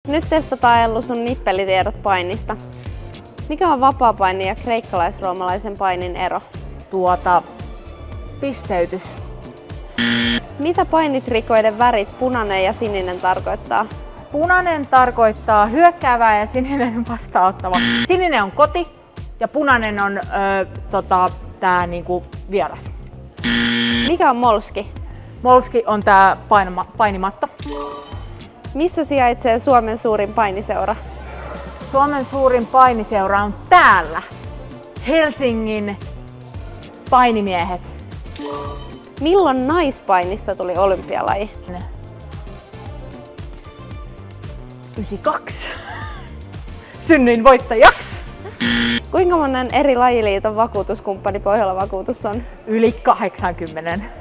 Nyt testataan Ellu sun nippelitiedot painista. Mikä on vapaapainin ja kreikkalais-roomalaisen painin ero? Pisteytys. Mitä painitrikoiden värit punainen ja sininen tarkoittaa? Punainen tarkoittaa hyökkäävää ja sininen vastaanottava. Sininen on koti ja punainen on tää niinku vieras. Mikä on molski? Molski on tää painimatto. Missä sijaitsee Suomen suurin painiseura? Suomen suurin painiseura on täällä. Helsingin painimiehet. Milloin naispainista tuli olympialaji? 92. Synnyin voittajaksi. Kuinka monen eri lajiliiton vakuutuskumppani Pohjola Vakuutus on? Yli 80.